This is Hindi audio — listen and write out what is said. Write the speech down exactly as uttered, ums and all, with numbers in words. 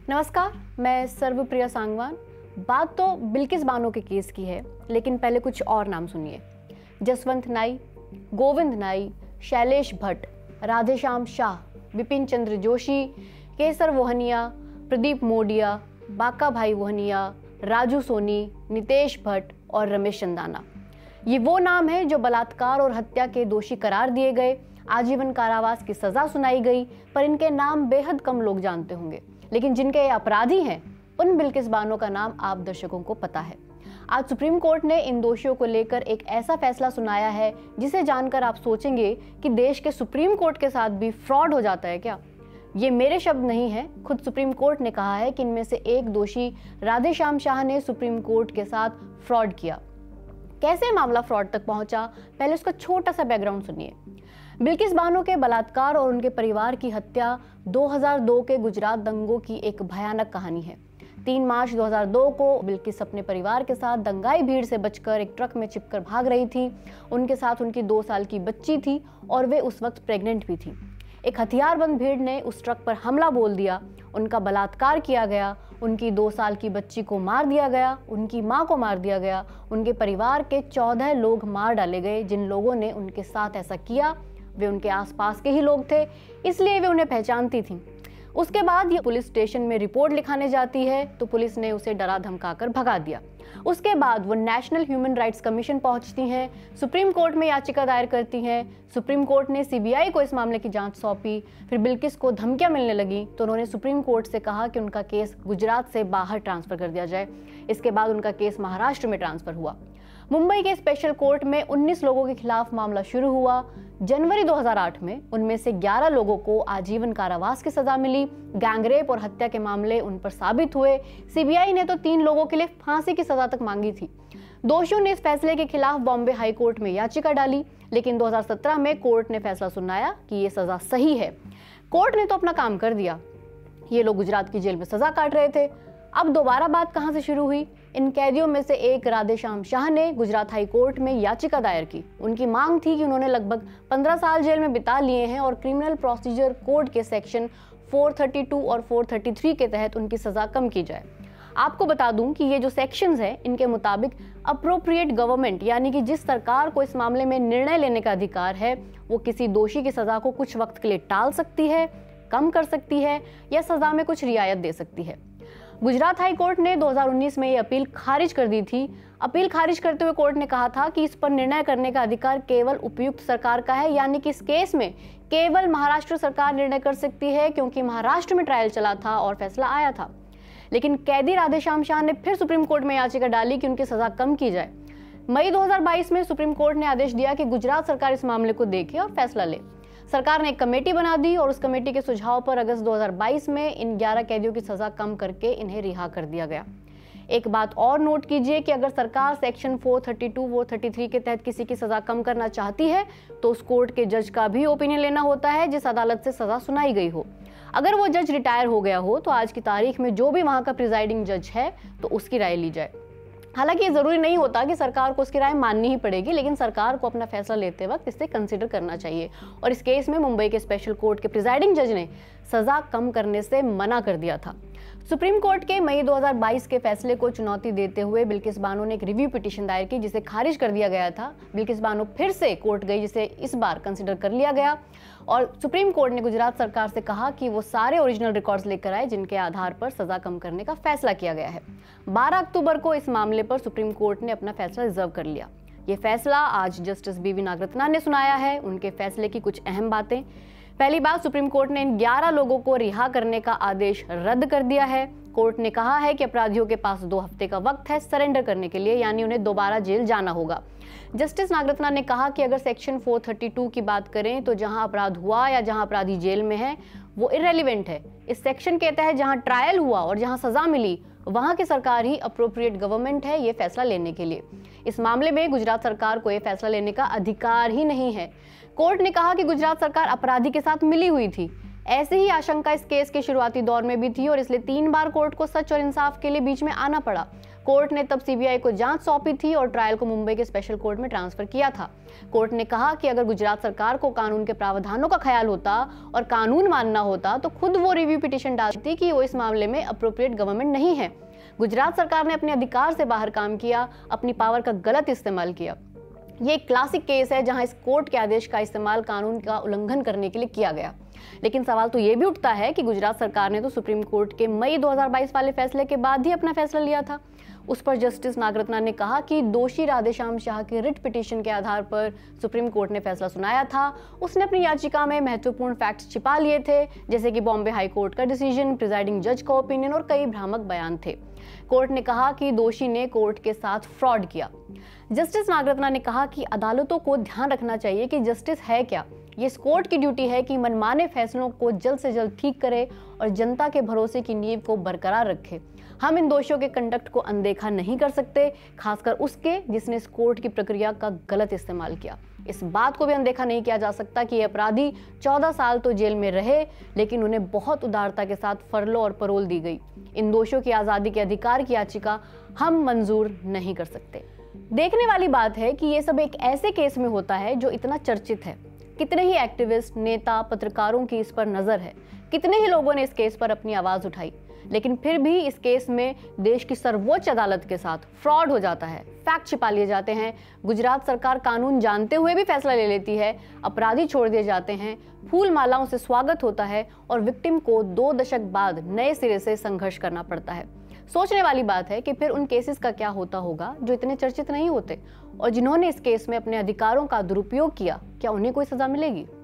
नमस्कार, मैं सर्वप्रिया सांगवान। बात तो बिल्किस बानो के केस की है, लेकिन पहले कुछ और नाम सुनिए। जसवंत नाई, गोविंद नाई, शैलेश भट्ट, राधेश्याम शाह, विपिन चंद्र जोशी, केसर वोहनिया, प्रदीप मोडिया, बाका भाई वोहनिया, राजू सोनी, नितेश भट्ट और रमेश चंदाना। ये वो नाम है जो बलात्कार और हत्या के दोषी करार दिए गए, आजीवन कारावास की सजा सुनाई गई, पर इनके नाम बेहद कम लोग जानते होंगे। लेकिन जिनके अपराधी हैं, उन बिल्किस बानो का नाम आप दर्शकों को पता है। आज सुप्रीम कोर्ट ने इन दोषियों को लेकर एक ऐसा फैसला सुनाया है जिसे जानकर आप सोचेंगे कि देश के सुप्रीम कोर्ट के साथ भी फ्रॉड हो जाता है क्या। ये मेरे शब्द नहीं है, खुद सुप्रीम कोर्ट ने कहा है कि इनमें से एक दोषी राधेश्याम शाह ने सुप्रीम कोर्ट के साथ फ्रॉड किया। कैसे मामला फ्रॉड तक पहुंचा, पहले उसका छोटा सा बैकग्राउंड सुनिए। बिल्किस बानो के बलात्कार और उनके परिवार की हत्या दो हज़ार दो के गुजरात दंगों की एक भयानक कहानी है। तीन मार्च दो हज़ार दो को बिल्किस अपने परिवार के साथ दंगाई भीड़ से बचकर एक ट्रक में चिपकर भाग रही थी। उनके साथ उनकी दो साल की बच्ची थी और वे उस वक्त प्रेग्नेंट भी थी। एक हथियारबंद भीड़ ने उस ट्रक पर हमला बोल दिया, उनका बलात्कार किया गया, उनकी दो साल की बच्ची को मार दिया गया, उनकी मां को मार दिया गया, उनके परिवार के चौदह लोग मार डाले गए। जिन लोगों ने उनके साथ ऐसा किया वे उनके आसपास के ही लोग थे, इसलिए वे उन्हें पहचानती थीं। उसके बाद ये पुलिस स्टेशन में रिपोर्ट लिखाने जाती है तो पुलिस ने उसे डरा धमकाकर भगा दिया। उसके बाद वो नेशनल ह्यूमन राइट्स कमीशन पहुंचती हैं, सुप्रीम कोर्ट में याचिका दायर करती हैं। सुप्रीम कोर्ट ने सीबीआई को इस मामले की जांच सौंपी। फिर बिल्किस को धमकियां मिलने लगी तो उन्होंने सुप्रीम कोर्ट से कहा कि उनका केस गुजरात से बाहर ट्रांसफर कर दिया जाए। इसके बाद उनका केस महाराष्ट्र में ट्रांसफर हुआ। मुंबई के स्पेशल कोर्ट में उन्नीस लोगों के खिलाफ मामला शुरू हुआ। जनवरी दो हज़ार आठ में उनमें से ग्यारह लोगों को आजीवन कारावास की सजा मिली। गैंगरेप और हत्या के मामले उन पर साबित हुए। सीबीआई ने तो तीन लोगों के लिए फांसी की सजा तक मांगी थी। दोषियों ने इस फैसले के खिलाफ बॉम्बे हाई कोर्ट में याचिका डाली, लेकिन दो हज़ार सत्रह में कोर्ट ने फैसला सुनाया कि ये सजा सही है। कोर्ट ने तो अपना काम कर दिया, ये लोग गुजरात की जेल में सजा काट रहे थे। अब दोबारा बात कहां से शुरू हुई? इन कैदियों में से एक राधेश्याम शाह ने गुजरात हाई कोर्ट में याचिका दायर की। उनकी मांग थी कि उन्होंने लगभग पंद्रह साल जेल में बिता लिए हैं और क्रिमिनल प्रोसीजर कोड के सेक्शन चार सौ बत्तीस और चार सौ तैंतीस के तहत उनकी सजा कम की जाए। आपको बता दूं कि ये जो सेक्शंस हैं, इनके मुताबिक अप्रोप्रिएट गवर्नमेंट, यानी कि जिस सरकार को इस मामले में निर्णय लेने का अधिकार है, वो किसी दोषी की सजा को कुछ वक्त के लिए टाल सकती है, कम कर सकती है या सजा में कुछ रियायत दे सकती है। गुजरात हाई कोर्ट ने दो हज़ार उन्नीस में ये अपील खारिज कर दी थी। अपील खारिज करते हुए कोर्ट ने कहा था कि इस पर निर्णय करने का अधिकार केवल उपयुक्त सरकार का है, यानी कि इस केस में केवल महाराष्ट्र सरकार निर्णय कर सकती है, क्योंकि महाराष्ट्र में ट्रायल चला था और फैसला आया था। लेकिन कैदी राधेश्याम शाह ने फिर सुप्रीम कोर्ट में याचिका डाली कि उनकी सजा कम की जाए। मई दो हज़ार बाईस में सुप्रीम कोर्ट ने आदेश दिया कि गुजरात सरकार इस मामले को देखे और फैसला ले। सरकार ने एक कमेटी बना दी और उस कमेटी के सुझाव पर अगस्त दो हज़ार बाईस में इन ग्यारह कैदियों की सजा कम करके इन्हें रिहा कर दिया गया। एक बात और नोट कीजिए कि अगर सरकार सेक्शन चार सौ बत्तीस, चार सौ तैंतीस के तहत किसी की सजा कम करना चाहती है तो उस कोर्ट के जज का भी ओपिनियन लेना होता है जिस अदालत से सजा सुनाई गई हो। अगर वो जज रिटायर हो गया हो तो आज की तारीख में जो भी वहां का प्रिजाइडिंग जज है तो उसकी राय ली जाए। हालांकि ये जरूरी नहीं होता कि सरकार को उसकी राय माननी ही पड़ेगी, लेकिन सरकार को अपना फैसला लेते वक्त इसे कंसीडर करना चाहिए। और इस केस में मुंबई के स्पेशल कोर्ट के प्रिजाइडिंग जज ने सजा कम करने से मना कर दिया था। सुप्रीम कोर्ट के मई दो हज़ार बाईस के फैसले को चुनौती देते हुए बिल्किस बानो ने एक रिव्यू पिटीशन दायर की, जिसे खारिज कर दिया गया था। बिल्किस बानो फिर से कोर्ट गई, जिसे इस बार कंसीडर कर लिया गया और सुप्रीम कोर्ट ने गुजरात सरकार से कहा कि वो सारे ओरिजिनल रिकॉर्ड्स लेकर आए जिनके आधार पर सजा कम करने का फैसला किया गया है। बारह अक्टूबर को इस मामले पर सुप्रीम कोर्ट ने अपना फैसला रिजर्व कर लिया। ये फैसला आज जस्टिस बी वी नागरत्ना ने सुनाया है। उनके फैसले की कुछ अहम बातें। पहली बात, सुप्रीम कोर्ट ने इन ग्यारह लोगों को रिहा करने का आदेश रद्द कर दिया है। कोर्ट ने कहा है कि अपराधियों के पास दो हफ्ते का वक्त है सरेंडर करने के लिए, यानी उन्हें दोबारा जेल जाना होगा। जस्टिस नागरत्ना ने कहा कि अगर सेक्शन चार सौ बत्तीस की बात करें तो जहां अपराध हुआ या जहां अपराधी जेल में है वो इररेलेवेंट है। इस सेक्शन के तहत जहां ट्रायल हुआ और जहां सजा मिली वहां की सरकार ही अप्रोप्रिएट गवर्नमेंट है ये फैसला लेने के लिए। इस मामले में गुजरात सरकार को यह फैसला लेने का अधिकार ही नहीं है। कोर्ट ने कहा कि गुजरात सरकार अपराधी के साथ मिली हुई थी। ऐसी ही आशंका इस केस के शुरुआती दौर में भी थी और इसलिए तीन बार कोर्ट को सच और इंसाफ के लिए बीच में आना पड़ा। कोर्ट ने तब सीबीआई को जांच सौंपी थी और ट्रायल को मुंबई के स्पेशल कोर्ट में ट्रांसफर किया था। कोर्ट ने कहा कि अगर गुजरात सरकार को कानून के प्रावधानों का ख्याल होता और कानून मानना होता तो खुद वो रिव्यू पिटीशन डालती कि वो इस मामले में अप्रोप्रिएट गवर्नमेंट नहीं है। गुजरात सरकार ने अपने अधिकार से बाहर काम किया, अपनी पावर का गलत इस्तेमाल किया। ये एक क्लासिक केस है जहां इस कोर्ट के आदेश का इस्तेमाल कानून का उल्लंघन करने के लिए किया गया। लेकिन सवाल तो ये भी उठता है कि गुजरात सरकार ने तो सुप्रीम कोर्ट के मई दो हज़ार बाईस वाले फैसले के बाद ही अपना फैसला लिया था। उस पर जस्टिस नागरत्ना ने कहा कि दोषी राधेश्याम शाह के रिट पिटीशन के आधार पर सुप्रीम कोर्ट ने फैसला सुनाया था। उसने अपनी याचिका में महत्वपूर्ण फैक्ट्स छिपा लिए थे, जैसे कि बॉम्बे हाई कोर्ट का डिसीजन, प्रिजाइडिंग जज का ओपिनियन और कई भ्रामक बयान थे। कोर्ट ने कहा कि दोषी ने कोर्ट के साथ फ्रॉड किया। जस्टिस नागरत्ना ने कहा कि अदालतों को ध्यान रखना चाहिए कि जस्टिस है क्या। ये इस कोर्ट की ड्यूटी है कि मनमाने फैसलों को जल्द से जल्द ठीक करे और जनता के भरोसे की नींव को बरकरार रखे। हम इन दोषियों के कंडक्ट को अनदेखा नहीं कर सकते, खासकर उसके जिसने इस कोर्ट की प्रक्रिया का गलत इस्तेमाल किया। इस बात को भी अनदेखा नहीं किया जा सकता कि ये अपराधी चौदह साल तो जेल में रहे, लेकिन उन्हें बहुत उदारता के साथ फरलो और परोल दी गई। इन दोषियों की आज़ादी के अधिकार की याचिका हम मंजूर नहीं कर सकते। देखने वाली बात है कि ये सब एक ऐसे केस में होता है जो इतना चर्चित है। कितने ही एक्टिविस्ट, नेता, पत्रकारों की इस पर नजर है, कितने ही लोगों ने इस केस पर अपनी आवाज उठाई, लेकिन फिर भी इस केस में देश की सर्वोच्च अदालत के साथ फ्रॉड हो जाता है, फैक्ट छिपा लिए जाते हैं। गुजरात सरकार कानून जानते हुए भी फैसला ले लेती है, अपराधी छोड़ दिए जाते हैं, फूल मालाओं से स्वागत होता है और विक्टिम को दो दशक बाद नए सिरे से संघर्ष करना पड़ता है। सोचने वाली बात है कि फिर उन केसेस का क्या होता होगा जो इतने चर्चित नहीं होते, और जिन्होंने इस केस में अपने अधिकारों का दुरुपयोग किया, क्या उन्हें कोई सजा मिलेगी?